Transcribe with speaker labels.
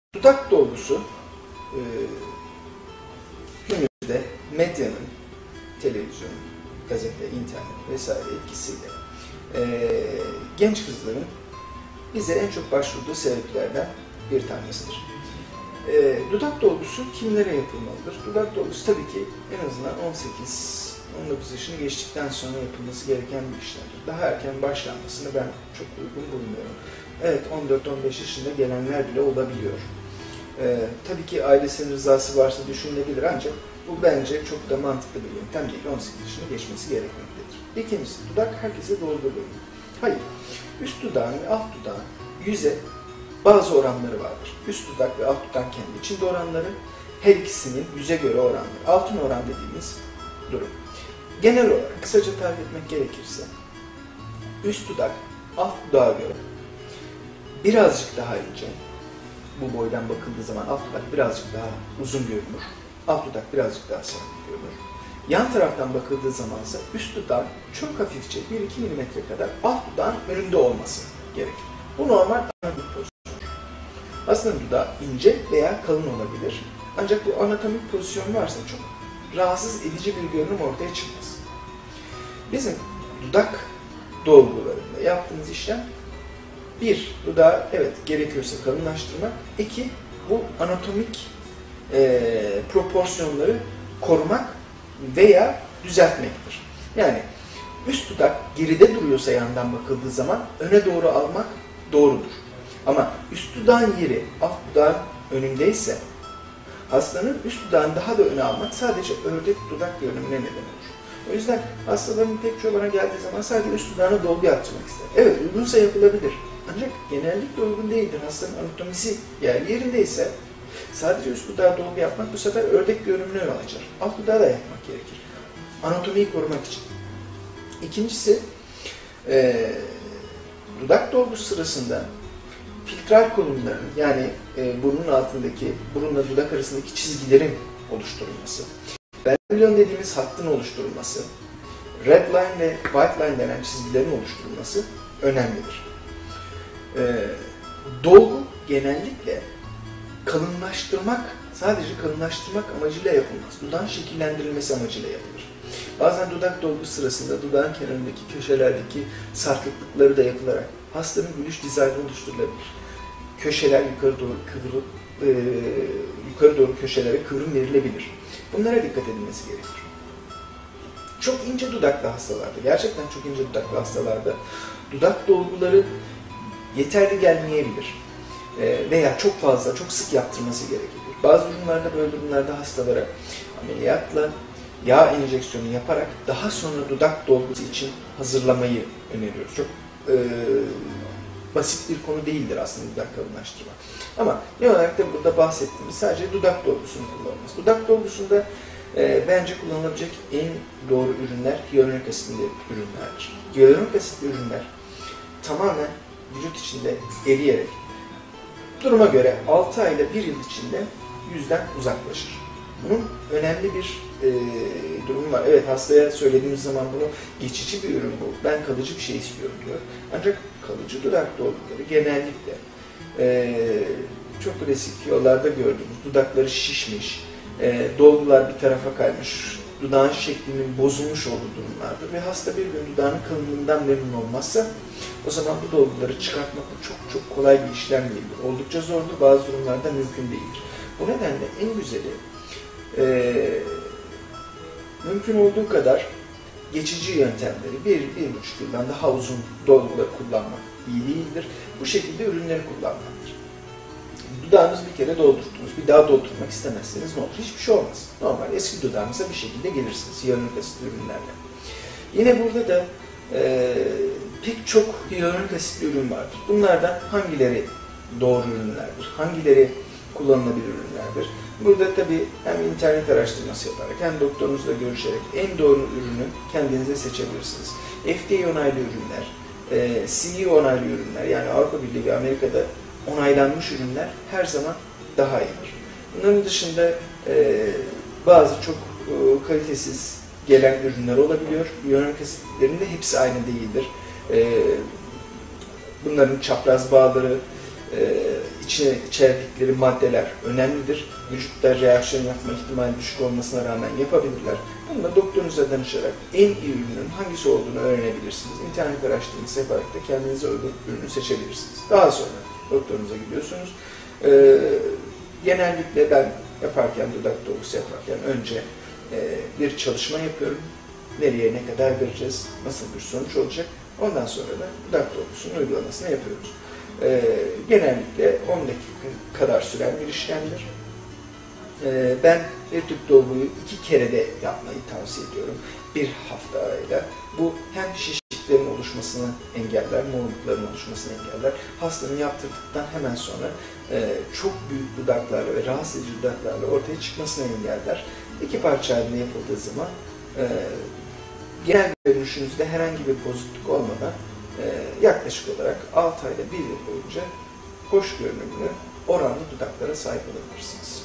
Speaker 1: Dudak dolgusu günümüzde medyanın, televizyon, gazete, internet vesaire etkisiyle genç kızların bize en çok başvurduğu sebeplerden bir tanesidir. Dudak dolgusu kimlere yapılmalıdır? Dudak dolgusu tabii ki en azından 18-19 yaşını geçtikten sonra yapılması gereken bir işlemdir. Daha erken başlanmasını ben çok uygun bulmuyorum. Evet, 14-15 yaşında gelenler bile olabiliyor. Tabii ki ailesinin rızası varsa düşünülebilir ancak bu bence çok da mantıklı bir yöntem değil. 18 yaşını geçmesi gerekmektedir. İkincisi, dudak herkese doğru görünüyor. Hayır, üst dudağın ve alt dudağın yüze bazı oranları vardır. Üst dudak ve alt dudak kendi içinde oranları, her ikisinin yüze göre oranları. Altın oran dediğimiz durum. Genel olarak kısaca tarif etmek gerekirse, üst dudak alt dudağa göre birazcık daha ince, bu boydan bakıldığı zaman alt dudak birazcık daha uzun görünür, alt dudak birazcık daha sarı görünür. Yan taraftan bakıldığı zaman ise üst dudağın çok hafifçe 1-2 mm kadar alt dudağın önünde olması gerekir. Bu normal anatomik pozisyon. Aslında dudağı ince veya kalın olabilir. Ancak bu anatomik pozisyon varsa çok rahatsız edici bir görünüm ortaya çıkmaz. Bizim dudak dolgularında yaptığımız işlem, bir, dudağı evet gerekiyorsa kalınlaştırmak. İki, bu anatomik proporsiyonları korumak veya düzeltmektir. Yani üst dudak geride duruyorsa yandan bakıldığı zaman öne doğru almak doğrudur. Ama üst dudağın yeri alt dudağın önündeyse hastanın üst dudağını daha da öne almak sadece ördek dudak görünümüne neden olur. O yüzden hastaların pek çoğu bana geldiği zaman sadece üst dudağına dolgu yaptırmak ister. Evet, uygunsa yapılabilir. Ancak genellikle uygun değildir. Hastanın anatomisi yerindeyse sadece üst dudağa dolgu yapmak bu sefer ördek görünümüne yol açar. Alt dudağı da yapmak gerekir. Anatomiyi korumak için. İkincisi, dudak dolgusu sırasında filtral kolonların yani burnun altındaki, burunla dudak arasındaki çizgilerin oluşturulması, ganglion dediğimiz hattın oluşturulması, red line ve white line denen çizgilerin oluşturulması önemlidir. Dolgu genellikle kalınlaştırmak, sadece kalınlaştırmak amacıyla yapılmaz. Dudağın şekillendirilmesi amacıyla yapılır. Bazen dudak dolgusu sırasında dudağın kenarındaki köşelerdeki sarkıklıkları da yapılarak hastanın gülüş dizaynı oluşturulabilir. Köşeler yukarı doğru kıvrılıp, yukarı doğru köşelere kıvrım verilebilir. Bunlara dikkat edilmesi gerekir. Çok ince dudaklı hastalarda, gerçekten çok ince dudaklı hastalarda dudak dolguları yeterli gelmeyebilir. Veya çok fazla, çok sık yaptırması gerekebilir. Bazı durumlarda, böyle durumlarda hastalara ameliyatla yağ enjeksiyonu yaparak daha sonra dudak dolgusu için hazırlamayı öneriyoruz. Çok basit bir konu değildir aslında dudak kalınlaştırma. Ama ne olarak da burada bahsettiğimiz sadece dudak dolgusunun kullanılması. Dudak dolgusunda bence kullanılabilecek en doğru ürünler hyaluronik asitli ürünlerdir. Hyaluronik asitli ürünler tamamen vücut içinde eriyerek duruma göre 6 ay ile 1 yıl içinde yüzden uzaklaşır. Bunun önemli bir durumu var. Evet, hastaya söylediğimiz zaman bunu geçici bir ürün bu, ben kalıcı bir şey istiyorum diyor. Ancak kalıcı dudak dolguları genellikle çok klasik yollarda gördüğümüz dudakları şişmiş, dolgular bir tarafa kaymış, dudağın şeklinin bozulmuş olduğu durumlardır ve hasta bir gün dudağının kalınlığından memnun olmazsa o zaman bu dolguları çıkartmak çok kolay bir işlem değildir. Oldukça zordur, bazı durumlarda mümkün değildir. Bu nedenle en güzeli mümkün olduğu kadar geçici yöntemleri 1-1,5 yıldan daha uzun dolguları kullanmak iyi değildir. Bu şekilde ürünleri kullanmaktır. Dudağınızı bir kere doldurttunuz, bir daha doldurmak istemezseniz ne olur? Hiçbir şey olmaz. Normal eski dudağınıza bir şekilde gelirsiniz hyaluronik asitli ürünlerle. Yine burada da pek çok hyaluronik asitli ürün vardır. Bunlardan hangileri doğru ürünlerdir? Hangileri kullanılabilir ürünlerdir? Burada tabii hem internet araştırması yaparak hem doktorunuzla görüşerek en doğru ürünü kendinize seçebilirsiniz. FDA onaylı ürünler, CE onaylı ürünler, yani Avrupa Birliği ve Amerika'da onaylanmış ürünler her zaman daha iyidir. Bunların dışında bazı çok kalitesiz gelen ürünler olabiliyor. Hyaluronik asitlerin de hepsi aynı değildir. Bunların çapraz bağları, içerdikleri maddeler önemlidir. Vücutta reaksiyon yapma ihtimali düşük olmasına rağmen yapabilirler. Bununla doktorunuza danışarak en iyi ürünün hangisi olduğunu öğrenebilirsiniz. İnternet araştırması yaparak da kendinize uygun ürünü seçebilirsiniz. Daha sonra doktorunuza gidiyorsunuz. Genellikle ben dudak dolgusu yaparken önce bir çalışma yapıyorum. Nereye ne kadar vereceğiz, nasıl bir sonuç olacak. Ondan sonra da dudak dolgusunun uygulamasını yapıyoruz. Genellikle 10 dakika kadar süren bir işlemdir. Ben bir tüp dolguyu 2 kere de yapmayı tavsiye ediyorum. Bir hafta arayla. Bu hem şişliklerin oluşmasını engeller, morlukların oluşmasını engeller. Hastanın yaptırdıktan hemen sonra çok büyük dudaklarla ve rahatsız edici dudaklarla ortaya çıkmasını engeller. 2 parça halinde yapıldığı zaman genel görünüşünüzde herhangi bir bozukluk olmadan yaklaşık olarak 6 ayda 1 yıl boyunca hoş görünümlü, oranlı dudaklara sahip olabilirsiniz.